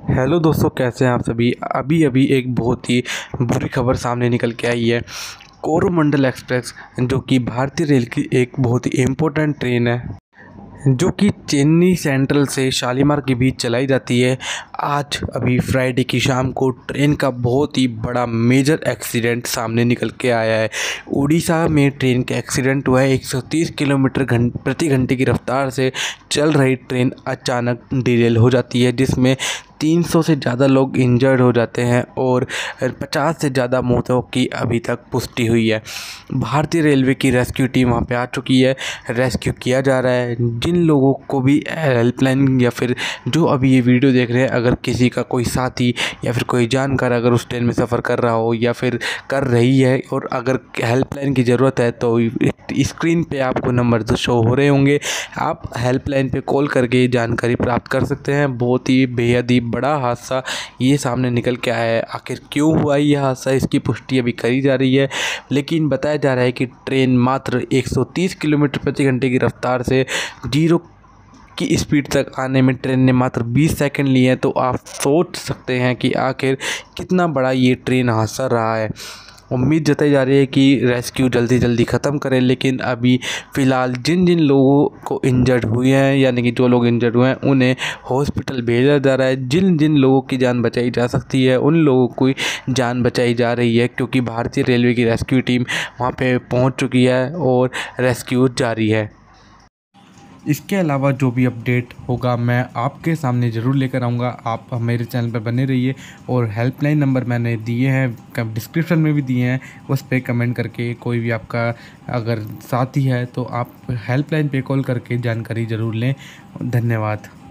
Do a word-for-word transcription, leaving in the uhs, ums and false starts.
Hello दोस्तों, कैसे हैं आप सभी। अभी अभी एक बहुत ही बुरी खबर सामने निकल के आई है। कोरोमंडल एक्सप्रेस जो कि भारतीय रेल की एक बहुत ही इम्पोर्टेंट ट्रेन है, जो कि चेन्नई सेंट्रल से शालीमार के बीच चलाई जाती है। आज अभी फ्राइडे की शाम को ट्रेन का बहुत ही बड़ा मेजर एक्सीडेंट सामने निकल के आया है। उड़ीसा में ट्रेन का एक्सीडेंट हुआ है। एक सौ तीस किलोमीटर घं प्रति घंटे की रफ्तार से चल रही ट्रेन अचानक डिरेल हो जाती है, जिसमें तीन सौ से ज़्यादा लोग इंजर्ड हो जाते हैं और पचास से ज़्यादा मौतों की अभी तक पुष्टि हुई है। भारतीय रेलवे की रेस्क्यू टीम वहां पे आ चुकी है। रेस्क्यू किया जा रहा है। जिन लोगों को भी हेल्पलाइन या फिर जो अभी ये वीडियो देख रहे हैं, अगर किसी का कोई साथी या फिर कोई जानकार अगर उस ट्रेन में सफ़र कर रहा हो या फिर कर रही है और अगर हेल्पलाइन की ज़रूरत है, तो स्क्रीन पे आपको नंबर जो शो हो रहे होंगे, आप हेल्पलाइन पे कॉल करके जानकारी प्राप्त कर सकते हैं। बहुत ही बेहद ही बड़ा हादसा ये सामने निकल के आया है। आखिर क्यों हुआ यह हादसा, इसकी पुष्टि अभी करी जा रही है, लेकिन बताया जा रहा है कि ट्रेन मात्र एक सौ तीस किलोमीटर प्रति घंटे की रफ्तार से जीरो की स्पीड तक आने में ट्रेन ने मात्र बीस सेकंड लिए हैं। तो आप सोच सकते हैं कि आखिर कितना बड़ा ये ट्रेन हादसा रहा है। उम्मीद जताई जा रही है कि रेस्क्यू जल्दी जल्दी ख़त्म करें, लेकिन अभी फ़िलहाल जिन जिन लोगों को इंजर्ड हुए हैं, यानी कि जो लोग इंजर्ड हुए हैं, उन्हें हॉस्पिटल भेजा जा रहा है। जिन जिन लोगों की जान बचाई जा सकती है, उन लोगों की जान बचाई जा रही है, क्योंकि भारतीय रेलवे की रेस्क्यू टीम वहाँ पे पहुँच चुकी है और रेस्क्यू जारी है। इसके अलावा जो भी अपडेट होगा मैं आपके सामने ज़रूर लेकर आऊँगा। आप मेरे चैनल पर बने रहिए और हेल्पलाइन नंबर मैंने दिए हैं, डिस्क्रिप्शन में भी दिए हैं, उस पर कमेंट करके कोई भी आपका अगर साथी है तो आप हेल्पलाइन पे कॉल करके जानकारी ज़रूर लें। धन्यवाद।